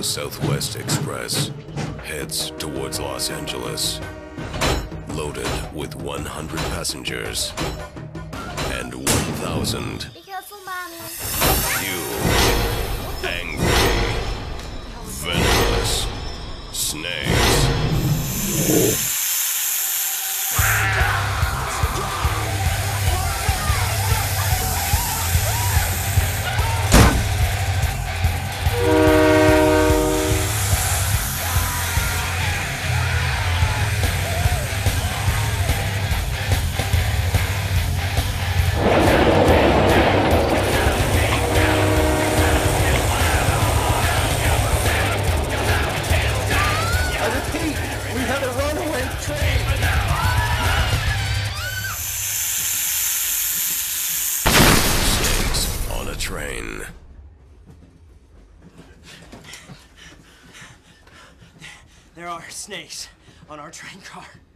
Southwest Express heads towards Los Angeles, loaded with 100 passengers and 1,000 Be careful, Mommy. huge, angry, venomous snakes. Snakes on a train. There are snakes on our train car.